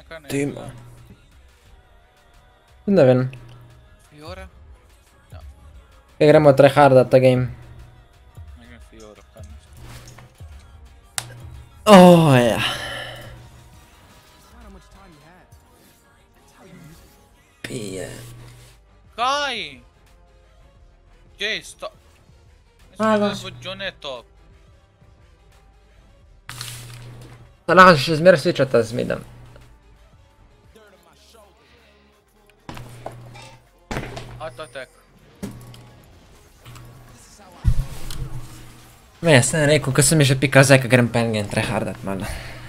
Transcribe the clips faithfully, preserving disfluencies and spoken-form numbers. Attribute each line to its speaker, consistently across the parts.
Speaker 1: kaj ne?
Speaker 2: Timo. Ne vem.
Speaker 1: Fiora? Ja,
Speaker 2: Kaj gremo tryharda ta game.
Speaker 1: ne grem Fiora, kaj ne?
Speaker 2: Oh, ja. Pije.
Speaker 1: Kaj? Jay, sta...
Speaker 2: Hvala.
Speaker 1: Mislim, da bo John je top.
Speaker 2: Da lahko še zmeraj switchata z midom.
Speaker 1: Auto attack.
Speaker 2: Ne, jaz sem rekel, ko sem mi že pikal zdaj, ko grem pengen tryhardat malo.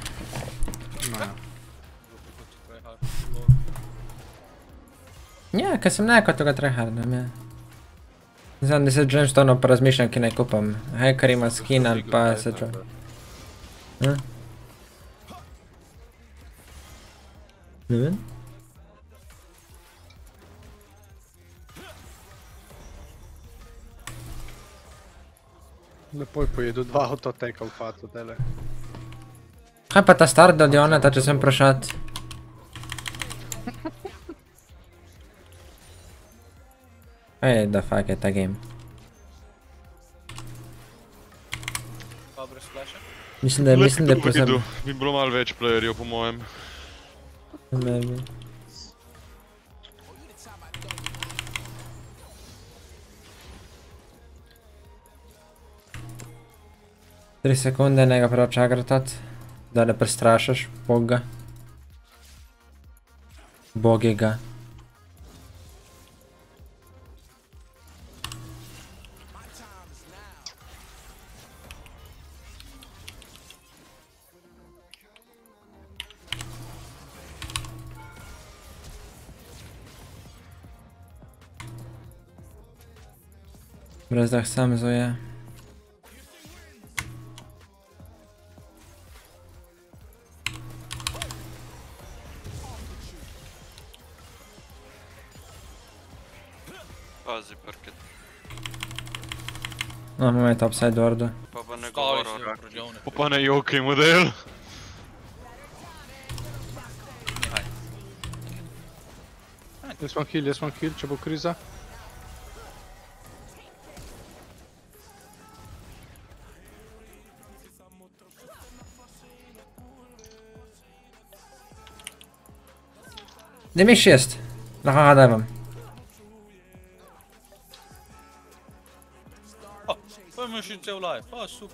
Speaker 2: Ja, ko sem neko toga tryhardam, ja. Znam deset gemstonov pa razmišljam, ki naj kupam. Hacker ima skin ali pa se čo. Hm? Ne vem.
Speaker 3: Lepo je pojedel dva autoteka v fatu, tele.
Speaker 2: Kaj pa ta start do Dioneta, če sem prošat? Ej, da fuck je ta game.
Speaker 1: Dobro, splasha.
Speaker 2: Mislim, da je, mislim, da je
Speaker 4: Lep
Speaker 2: posebno.
Speaker 4: vidu, bi bilo malo več playerjev po mojem.
Speaker 2: Maybe. Tri sekunde njega prav čakratat, da ne prestrašaš boga. Bogega. Brezdah sam zoje.
Speaker 5: Pazi parket.
Speaker 2: No, moment upside wardu.
Speaker 5: Pa pa ne
Speaker 1: Stali
Speaker 5: govoro
Speaker 1: si
Speaker 5: rak.
Speaker 1: proti ovne.
Speaker 4: Pa pa ne jokaj model.
Speaker 1: Nehaj.
Speaker 3: Jaz imam heal, jaz imam heal, če bo kriza.
Speaker 2: Daj mi šest. Lahko ga daj vam.
Speaker 1: O, pa imaš in cel life, o, super.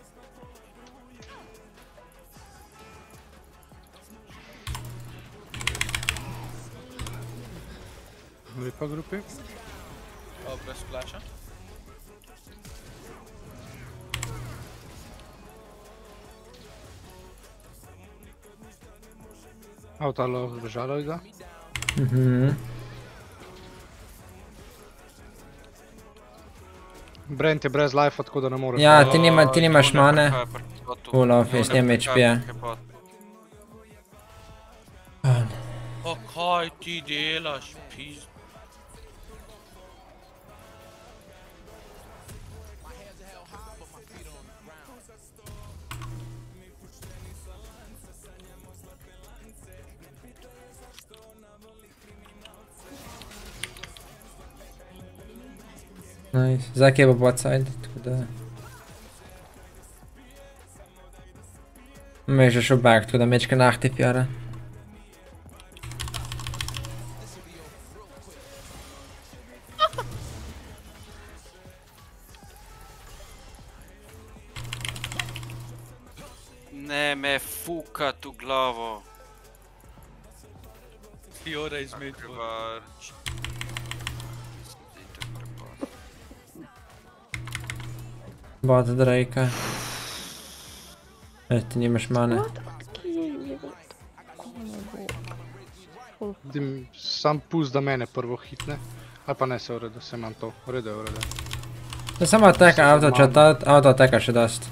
Speaker 3: Lepa grupi.
Speaker 1: O, brez splasha.
Speaker 3: Avta lahko zbežalo ga.
Speaker 2: Mhm.
Speaker 3: Brent je brez life, tako da ne more.
Speaker 2: Ja, ti, nima, ti nimaš mane.
Speaker 5: Kaj je parket botu?
Speaker 2: Full off, jaz nimam H P-ja.
Speaker 5: Kaj je bot?
Speaker 1: O, kaj ti delaš, pizd...
Speaker 2: Nice. Zaki je bo bot side, tako da... Me je že šel back, tako da mečka nahti fjara.
Speaker 5: Ne me fukat v glavo.
Speaker 1: Fiora izmed tvoj.
Speaker 5: Kvarč. Itak prepad.
Speaker 2: Bot Drake. E, ti nimaš mane.
Speaker 3: Dim, sam pust, da mene prvo hitne. Ali pa ne se ureda, se imam to. Ureda je ureda.
Speaker 2: To samo ataka, auto chat, auto ataka še dost.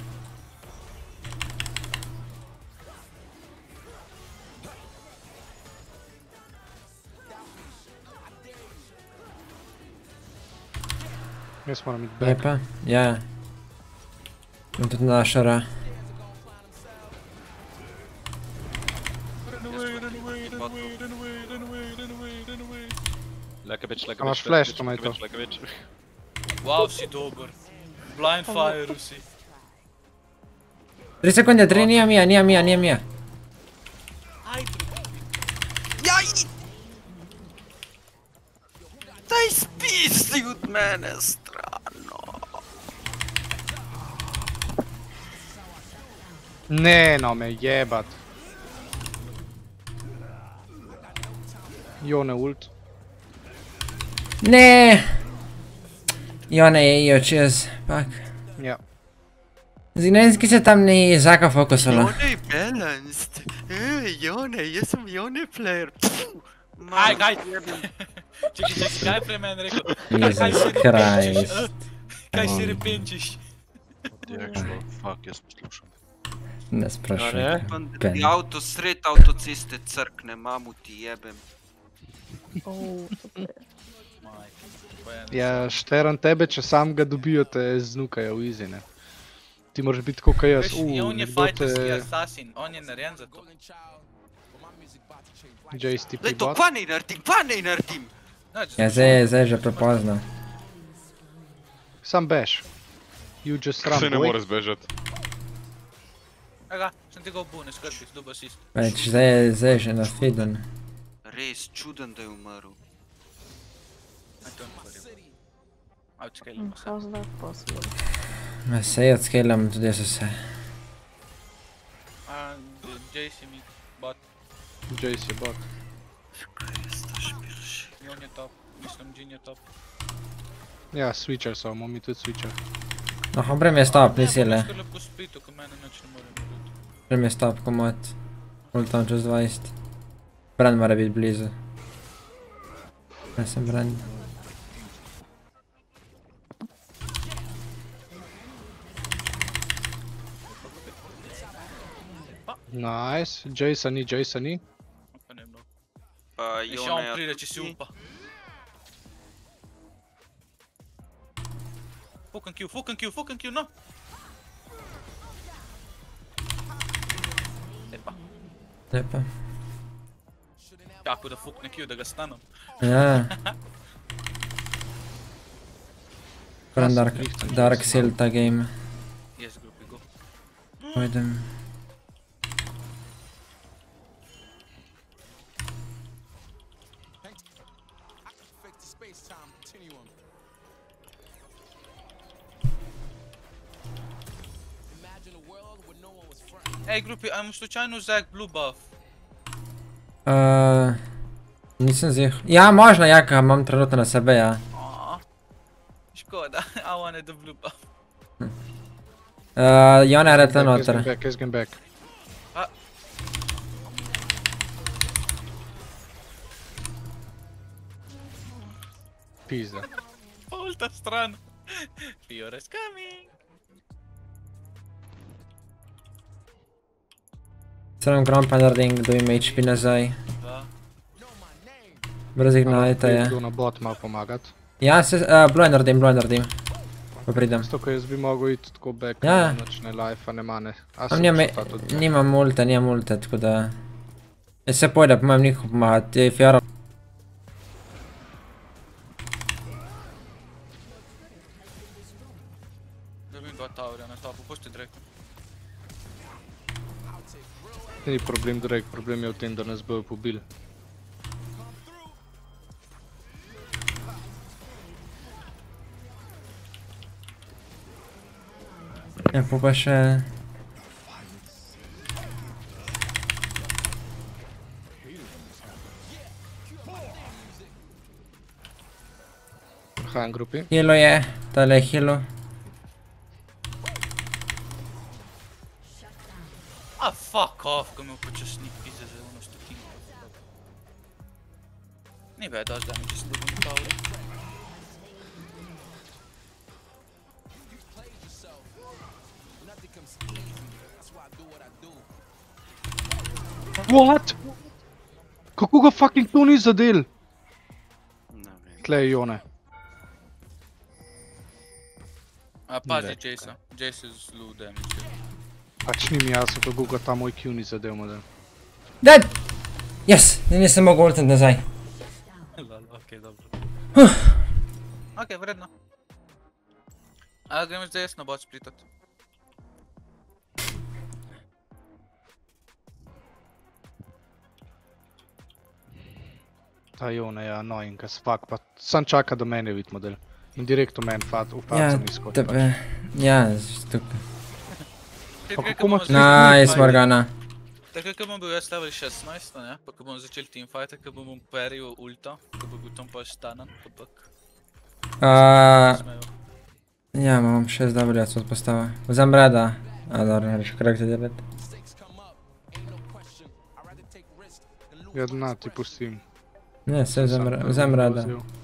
Speaker 3: Jaz moram iti back.
Speaker 2: Lepa, ja. In tudi našara.
Speaker 5: Jaz bom neki botu.
Speaker 4: Like a bitch, like a
Speaker 3: A imaš
Speaker 4: bitch,
Speaker 3: flash,
Speaker 4: like a
Speaker 3: to me je
Speaker 4: bitch,
Speaker 3: to.
Speaker 4: like a bitch.
Speaker 1: Wow, si dober. Blind fire si.
Speaker 2: tri sekunde, tri, nije mija, nije mija, nije mija.
Speaker 5: Jaj! Daj spisli od mene strano.
Speaker 3: Ne, no me jebat. Jone ult.
Speaker 2: Ne! Jone je io čez, pak.
Speaker 3: Ja.
Speaker 2: Zinenski se tam ni zaka fokusala.
Speaker 5: Jone je balanced. Ej, Jone, jaz sem Jone player.
Speaker 1: Aj, kaj? Čekaj, čekaj, kaj pre mene rekel?
Speaker 2: Jesus Christ.
Speaker 1: Kaj si repenčiš?
Speaker 4: Ti actual, fuck, jaz poslušam.
Speaker 2: Ne sprašuj.
Speaker 4: Ja, ne?
Speaker 5: Upam, da
Speaker 2: Ben.
Speaker 5: ti avto sred avtoceste crkne, mamu ti jebem.
Speaker 6: Oh, super.
Speaker 3: Ja, šteram tebe, če sam ga dobijo, te znukajo v izi, ne. Ti moraš biti kot jaz.
Speaker 1: Veš,
Speaker 3: Uuu,
Speaker 1: on je
Speaker 3: nekdo
Speaker 1: fighterski
Speaker 3: te...
Speaker 1: assassin, on je narejen za to.
Speaker 3: J S T P
Speaker 5: Lej to,
Speaker 3: bot.
Speaker 5: pa ne naredim, pa ne naredim!
Speaker 1: Znači,
Speaker 2: Ja, zdaj je, zdaj je že prepozno.
Speaker 3: Sam beš. You just run
Speaker 4: Se ne
Speaker 3: away.
Speaker 4: more zbežat.
Speaker 1: Aga, sem ti ga obu, ne skrbi, dobil assist.
Speaker 2: Več, zdaj je, zdaj je že na feeden.
Speaker 5: Res čuden, da je umrl.
Speaker 1: I don't worry. Outscale
Speaker 6: Mm,
Speaker 1: se.
Speaker 6: How's that possible?
Speaker 2: Ma sej odscalam tudi jaz vse.
Speaker 1: And J C mi bot,
Speaker 3: J C bot.
Speaker 5: Krista špirši.
Speaker 1: on je top, mislim Jin je top.
Speaker 3: Ja, switcher so, bomo mi tudi switcher.
Speaker 2: No, obrem je stop, ni sile.
Speaker 1: Skoro lepo splitu, ko mene nič ne more narediti.
Speaker 2: Obrem je stop, komod. Ultam čez dvajset. Brand mora biti blizu. Ja sem brand.
Speaker 3: Nice. Jason ni, Jason ni.
Speaker 1: Pa ne mnogo.
Speaker 5: Pa
Speaker 1: Še on
Speaker 5: Jone,
Speaker 1: pride, če si upa. Fucking Q, fucking Q, fucking Q, no! Lepa.
Speaker 2: Lepa.
Speaker 1: Kako da fukne Q, da ga stanem.
Speaker 2: Ja. Brand Dark, Dark Seal ta game.
Speaker 1: Yes, grupi, go.
Speaker 2: Pojdem.
Speaker 1: Ej, grupi, ajmo slučajno vzeti blue buff.
Speaker 2: Uh, nisem zih. Ja, možno, ja, ga imam trenutno na sebe, ja.
Speaker 1: Aw. Škoda, I wanted the blue buff.
Speaker 2: Uh, Jone je reta
Speaker 3: Jaz
Speaker 2: noter.
Speaker 3: grem back, jaz grem back.
Speaker 1: A.
Speaker 3: Pizda.
Speaker 1: Ulta stran. Fiore's coming.
Speaker 2: Sam Grand Nareding, dobim H P nazaj.
Speaker 1: Da.
Speaker 2: Brez ignite je.
Speaker 3: Tu na bot malo pomagat.
Speaker 2: Ja, se, uh, blue naredim, blue naredim. Pa pridem.
Speaker 3: Zato, ko jaz bi mogel iti tako back,
Speaker 2: Ja.
Speaker 3: noč ne life, ne mane. A
Speaker 2: Tam
Speaker 3: se
Speaker 2: nima,
Speaker 3: šuta tudi.
Speaker 2: nimam multe, nimam multe, tako da... Jaz se pojde, po mojem niku pomagati, je Fiora.
Speaker 1: Dobim dva towerja na topu, pusti Drake.
Speaker 3: Ni problem Drake, problem je v tem, da nas bojo pobili.
Speaker 2: Ja, pa pa še...
Speaker 3: Prihajam grupi.
Speaker 2: Hilo je, tale je hilo.
Speaker 1: Ah, fuck off, ko me upočasni pizze za ono stotino. Ni bad, daš damage, sem dobim tower.
Speaker 3: What? Kako ga fucking to ni zadel?
Speaker 5: Ne vem.
Speaker 3: Tle je Jone.
Speaker 1: A, pazi
Speaker 3: več,
Speaker 1: Jason, Jason je zelo damage.
Speaker 3: Pač ni mi jasno, kako ga ta moj Q ni zadel, model.
Speaker 2: Dead! Yes, nisem mogel ultati nazaj.
Speaker 1: Lol, okej, dobro. Ok, vredno. A gremo zdaj jaz na bot splitat.
Speaker 3: Ta Jone je annoying, as fuck, pa sam čaka do mene vid model. In direkt v meni fat, v
Speaker 2: Ja,
Speaker 3: facu mi skoči.
Speaker 2: tebe. Ja, tukaj.
Speaker 3: Pa kako imaš ti-
Speaker 2: Nice, Morgana.
Speaker 1: Tako, ko bom bil jaz level šestnajst, ne, pa ko bom začel teamfighter, ko bom peril ulto, ko bo bil tam pa stanan, ampak...
Speaker 2: Uh,
Speaker 1: smejo.
Speaker 2: ja, imam šest W od postava. Vzem reda. A, dobro, ne reš korekti devet.
Speaker 3: Ja, na, ti pustim.
Speaker 2: Ne, se vzem, re- vzem reda.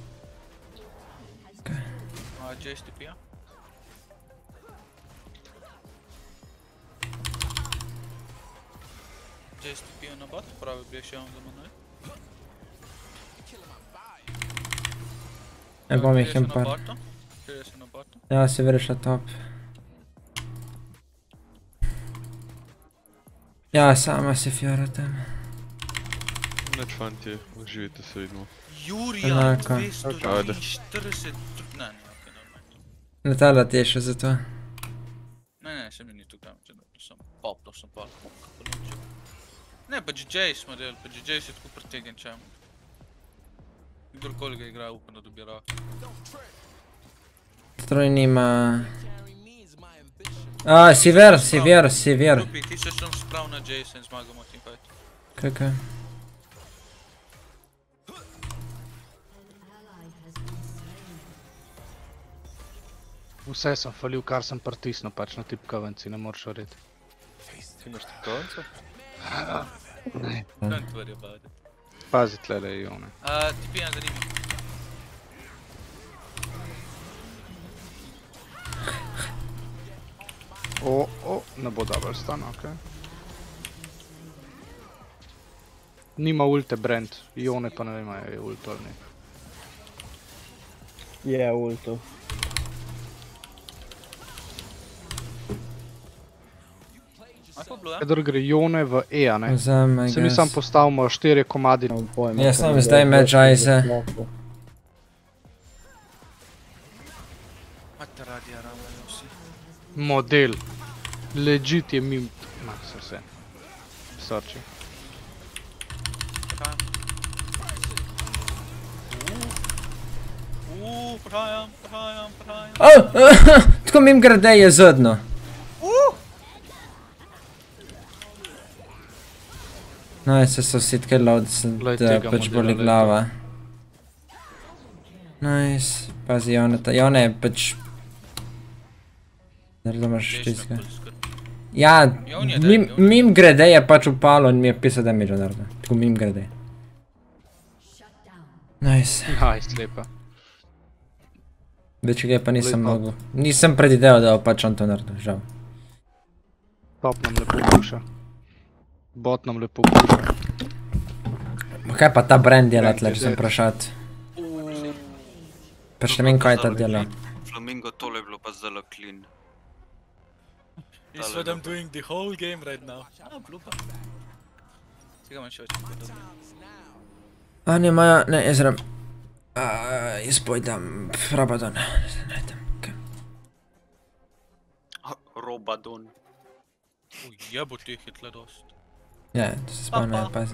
Speaker 1: A, J S T P-ja? J S T P-ja na bot, pravi bi še on za menoj.
Speaker 2: Ne bom jih
Speaker 1: Kjer je še na
Speaker 2: impar.
Speaker 1: botu? Kjer je še na botu?
Speaker 2: Ja, si veriš na top. Ja, sama si fjora tam.
Speaker 4: Neč fanti, uživite se vidimo.
Speaker 1: Jurija,
Speaker 2: Enako.
Speaker 1: dvesto triinštirideset... Ne, ne, okej, dobro.
Speaker 2: Letala ti je še za to.
Speaker 1: Ne, ne, še mi ni tukaj, če sem popnil, sem pa kako nočil. Ne, pa G J smo delali, pa G J si tako pretegnen čem. Kdorkoli ga igra, upam, da dobi rok.
Speaker 2: Stroj nima... A, si ver, si ver, si ver.
Speaker 1: Lupi, ti se sem sprav na Jason, zmagamo teamfight.
Speaker 2: Kakaj?
Speaker 3: Vse sem falil, kar sem pritisnil, pač na tipkavenci, ne moreš oreti.
Speaker 4: Ti imaš tipkovance?
Speaker 3: Ne.
Speaker 1: Don't worry about it.
Speaker 3: Pazi tlele je Jone.
Speaker 1: A, ti pijan za njimi.
Speaker 3: O, o, ne bo dobro stan, okej. Nima ulte Brent, Jone pa ne vem, a je ulto ali ne.
Speaker 6: Je ulto.
Speaker 1: A pa bilo, ja?
Speaker 3: Kadar gre Jone v E, a ne?
Speaker 2: Vzem, I
Speaker 3: Se mi sam
Speaker 2: guess.
Speaker 3: postavimo štiri komadi.
Speaker 6: Nemam pojma.
Speaker 2: Jaz sem
Speaker 6: kaj
Speaker 2: zdaj
Speaker 6: je,
Speaker 2: med
Speaker 6: jaz sem
Speaker 2: žajze.
Speaker 6: zasmokal.
Speaker 1: Mate radi aravajo vsi.
Speaker 3: Model. Legit je mim... Ma, se vse. Sorči.
Speaker 1: Prehajam. Uuu, prehajam, prehajam, prehajam.
Speaker 2: Oh, tako mim grede je zadnjo. No, se so vsi tkaj load,
Speaker 3: Glej
Speaker 2: da
Speaker 3: tega
Speaker 2: pač
Speaker 3: modela,
Speaker 2: boli
Speaker 3: glej
Speaker 2: glava. Nice, pazi, Jone, ta, Jone je pač... Ne razumeš
Speaker 1: Jason
Speaker 2: štiska.
Speaker 1: je bolj skrb.
Speaker 2: Ja,
Speaker 1: Jon je
Speaker 2: mim,
Speaker 1: dead, Jon.
Speaker 2: mim grede je pač upalo in mi je pisal damage naredil. Tako mim grede. Nice.
Speaker 3: Nice, lepa.
Speaker 2: Večega pa nisem
Speaker 3: Glej, top.
Speaker 2: mogel. Nisem predideval, da bo pač on to naredil, žal.
Speaker 3: Top nam lepo kuša. Bot nam lepo kuša.
Speaker 2: Kaj pa ta brand dela
Speaker 3: Brand
Speaker 2: tle,
Speaker 3: je
Speaker 2: če sem
Speaker 3: dead.
Speaker 2: vprašat? Pač ne vem, kaj ta dela.
Speaker 5: Flamingo, tole je bilo pa zelo clean.
Speaker 1: Is what I'm doing the whole game right now. Ah, blupa. Tega manj še več ne podobno.
Speaker 2: A ne, Maja, ne, Ezra. Uh, jaz pojdem v Rabadon. Se najdem. Okay.
Speaker 5: Robadon.
Speaker 1: Ujebo teh je tle dost.
Speaker 2: Ja, to se spomnim, pazi.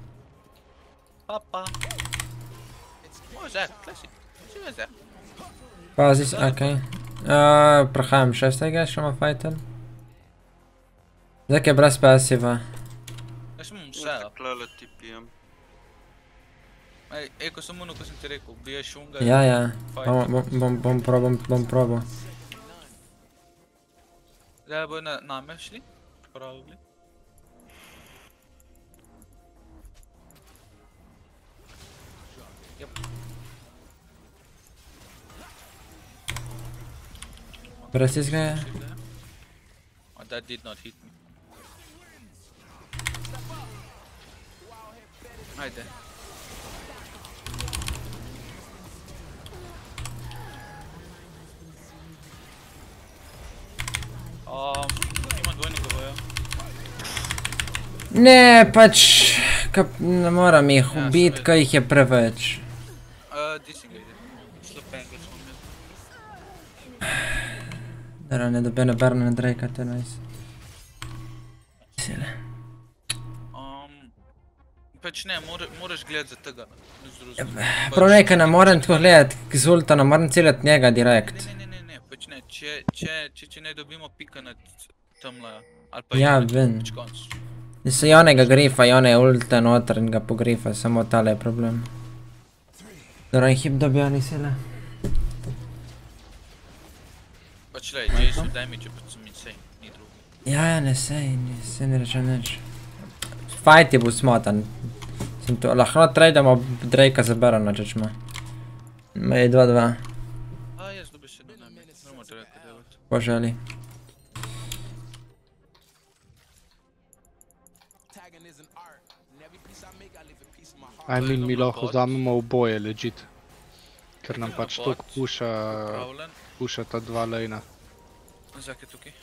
Speaker 1: Papa. O, Zek, tle si. Žive Zek.
Speaker 2: Pazi, okej. Uh, prehajam šestega, še ima fajten. Zdaj je brez pasiva.
Speaker 1: Jaz sem vse.
Speaker 5: Taklele ti pijem.
Speaker 1: Ej, ej, ko sem ono, ko sem ti rekel, biješ šunga.
Speaker 2: Ja, ja.
Speaker 1: Fajn.
Speaker 2: Bom, bom, bom, bom probal, bom probal.
Speaker 1: Zdaj bojo na, name šli. Probably. Yep.
Speaker 2: Brez izgleja.
Speaker 1: Oh, that did not hit me. Ajde. Um, ima dvojnega boja.
Speaker 2: Ne, pač... Kap, ne moram jih
Speaker 1: Ja,
Speaker 2: ubiti,
Speaker 1: seveda.
Speaker 2: kaj jih je preveč.
Speaker 1: Uh, disi ga ide.
Speaker 2: Baron je dobil na Barona na Drakea, to je nice. Sile.
Speaker 1: Um, pač ne, more, moraš gledati za tega. Nič drugega.
Speaker 2: Prav nekaj ne morem tako gledati, k Zultana, moram ciljati njega direkt.
Speaker 1: Ne, ne, ne, ne, ne, pač ne, če, če, če, če ne dobimo pika nad tamle, ali pa
Speaker 2: Ja,
Speaker 1: imaš
Speaker 2: vem.
Speaker 1: pač konc.
Speaker 2: Se Jonega grifa, Jone je ulte noter in ga pogrifa, samo tale je problem. Dobro, in hip dobijo ni sile.
Speaker 1: Pač lej, Jason damage je pač sem insane, ni drugi.
Speaker 2: Ja, ja, ne sej, ne, sej ne rečem nič. Fight je bil smotan. Sem to, lahko trademo Drakea za Barona, če ćemo. Ma je dva dva,
Speaker 1: A, jaz dobiš še na nami, moramo Drakea delati.
Speaker 2: po želi.
Speaker 3: I mean, mi lahko vzamemo oboje, legit. Ker nam
Speaker 1: Gremo
Speaker 3: pač
Speaker 1: bot.
Speaker 3: toliko puša,
Speaker 1: Pripravljen.
Speaker 3: puša ta dva lejna.
Speaker 1: Zak je tukaj.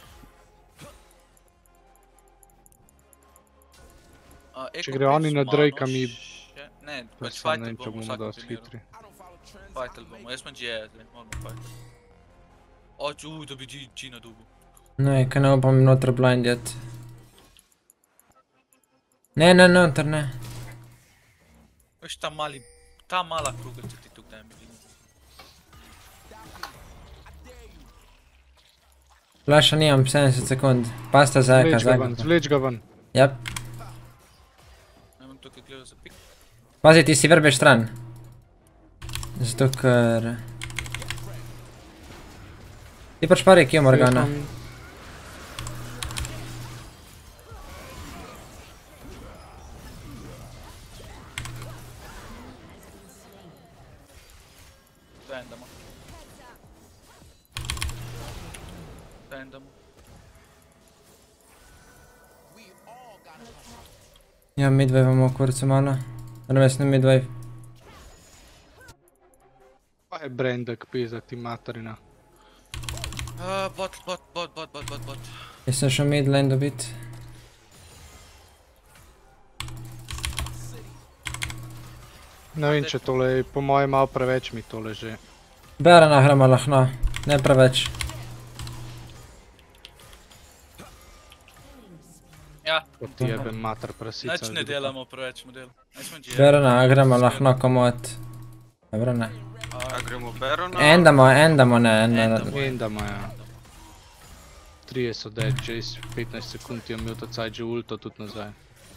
Speaker 1: A,
Speaker 3: Če
Speaker 1: Eko
Speaker 3: gre oni
Speaker 1: Prince
Speaker 3: na
Speaker 1: ima
Speaker 3: Drakea,
Speaker 1: nož
Speaker 3: mi-
Speaker 1: še- Ne,
Speaker 3: Jaz
Speaker 1: pač
Speaker 3: sam ne
Speaker 1: fajtel
Speaker 3: vem, če
Speaker 1: bomo v
Speaker 3: bomo
Speaker 1: vsakem
Speaker 3: dosti
Speaker 1: primeru.
Speaker 3: hitri.
Speaker 1: Fajtel bomo, jaz sem G E zdaj, moramo fajtel. Oč, uj, da bi G, G na dubu.
Speaker 2: Ne, kaj ne upam noter blindjat. Ne, ne, noter ne.
Speaker 1: Veš, ta mali, ta mala krugica ti tukaj daje mi vidi.
Speaker 2: Flasha nimam, sedemdeset sekund. Pasta za eka,
Speaker 3: Zvleč
Speaker 2: za
Speaker 3: ga ven,
Speaker 2: eka.
Speaker 3: zvleč ga ven.
Speaker 2: Jep.
Speaker 1: Ne bom tukaj gledal za pik.
Speaker 2: Pazi, ti si vrbeš stran. Zato ker... Ti pač pari Q Morgana.
Speaker 3: Jaz imam-
Speaker 1: Vendamo. Vendamo.
Speaker 2: Ja, midwave imamo kurcu malo. Namesto midwave.
Speaker 3: Pa je Brendek pizda ti materina.
Speaker 1: Uh, bot, bot, bot, bot, bot, bot, bot.
Speaker 2: Jaz sem šel mid lane dobit.
Speaker 3: Ne vem, če tole je po mojem malo preveč mi tole že.
Speaker 2: Barona gremo lahko, ne preveč.
Speaker 1: Ja,
Speaker 3: Kot ti jebem mater prasica.
Speaker 1: nič ne delamo preveč model. Nismo G E.
Speaker 2: Barona gremo lahko komod. Dobro, ne.
Speaker 5: A gremo Barona?
Speaker 2: Endamo, endamo, ne, endamo.
Speaker 1: Endamo.
Speaker 3: Vem, da ima ja. Trije so dead, Jace petnajst sekund je imel ta cajt že ulto tudi nazaj.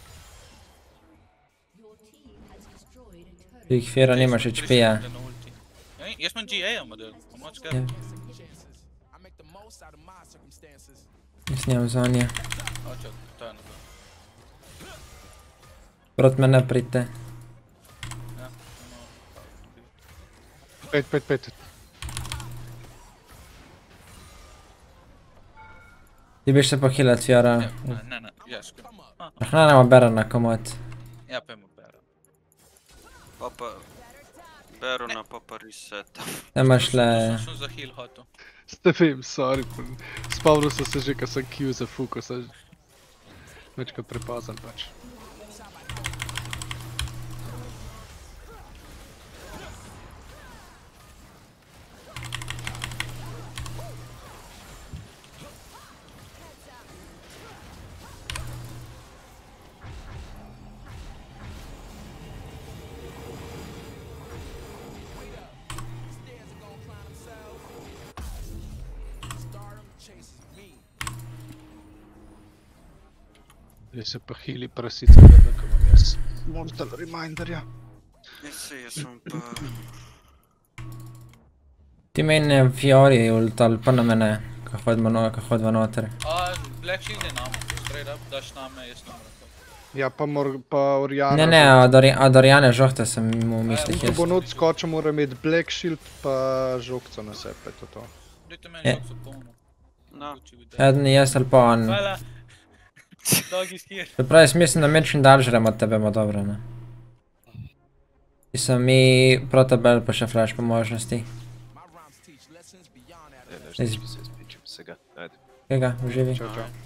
Speaker 2: Big Fira nimaš
Speaker 1: Tri
Speaker 2: H P-ja.
Speaker 1: sekunde na ulti. Ja, jaz imam G E model, pomoč
Speaker 2: Ja.
Speaker 1: ga.
Speaker 2: Jaz nimam zonje.
Speaker 1: Oče, to je na to.
Speaker 2: Prot me ne pridite.
Speaker 1: Ja,
Speaker 3: Pet, pet, pet.
Speaker 2: Ti biš se pohilat Fiora.
Speaker 1: ne, ne, ne, ne, jaz ga. Ah,
Speaker 2: Lahko nemo Barona komod.
Speaker 1: ja, pojmo Baron.
Speaker 5: Pa pa... Barona pa pa reseta.
Speaker 2: Ne imaš le...
Speaker 1: Tu sem za heal hotel.
Speaker 3: Ste vem, sorry. pol- Spomnil sem se že, ko sem Q zafukal, sem večkrat prepozen pač. Zdaj se pa hili prasica, da ko imam jaz mortal reminderja.
Speaker 5: Jaz se, jaz sem pa...
Speaker 2: Ti meni Fiori ultal, pa na mene. Ko hodimo no, ko hodimo noter.
Speaker 1: A, Black Shield je nam, straight up, daš name, jaz nam rekao.
Speaker 3: Ja, pa, mor, pa Oriana.
Speaker 2: Ne, ne, od, Ori od Oriane žohte sem mu v mislih
Speaker 3: Ko
Speaker 2: jaz.
Speaker 3: bo not skočil, mora imeti Black Shield pa žogco na sebe, to to.
Speaker 1: Dajte
Speaker 2: Je.
Speaker 1: meni žog so polno.
Speaker 5: No.
Speaker 2: Eden je jaz ali pa on.
Speaker 1: Hvala. Dog is here.
Speaker 2: Čeprav jaz mislim, da mečim dalžrem od tebe ima dobro, ne. Ti so mi protabel pa še flash po možnosti. Iz... Kega, uživi.
Speaker 3: Čau, čau.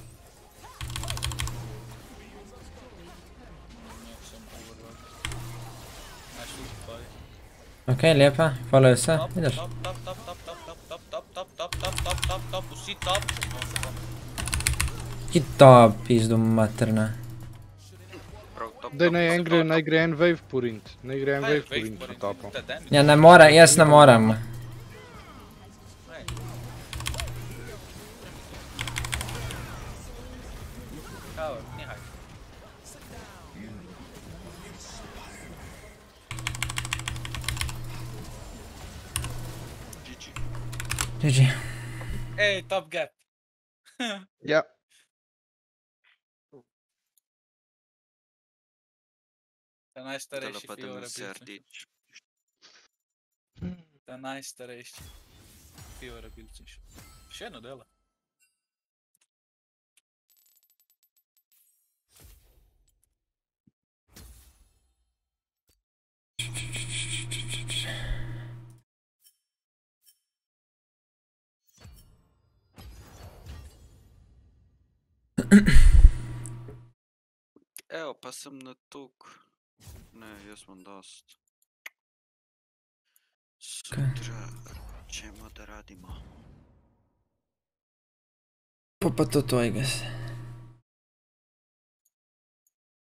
Speaker 2: Ok, lepa, follow vse, vidiš?
Speaker 1: Top, top, top, top, top, top, top, top, top, top, top, top, top, top, top, Vsi top.
Speaker 2: Ki to pizdu materna.
Speaker 5: Prav top,
Speaker 3: Daj
Speaker 5: top.
Speaker 3: naj en gre, naj gre en wave porint. Naj gre en
Speaker 1: Kaj,
Speaker 3: wave
Speaker 1: wave
Speaker 3: porint na
Speaker 1: porint,
Speaker 3: topu.
Speaker 1: te damage.
Speaker 2: Ja, ne more, jaz ne morem.
Speaker 1: Ej. Tower, nehaj.
Speaker 5: G G.
Speaker 2: G G.
Speaker 1: Ej, top gap.
Speaker 3: Ja.
Speaker 1: Ta
Speaker 5: Tole
Speaker 1: najstarejši
Speaker 5: pa da
Speaker 1: Fiora
Speaker 5: nas
Speaker 1: bilci.
Speaker 5: rdič.
Speaker 1: Ta najstarejši Fiora bilci. Še eno dela.
Speaker 5: Evo, pa sem na tuk. Ne, jaz imam dost. Sutra ćemo da radimo.
Speaker 2: Pa pa to to, I guess.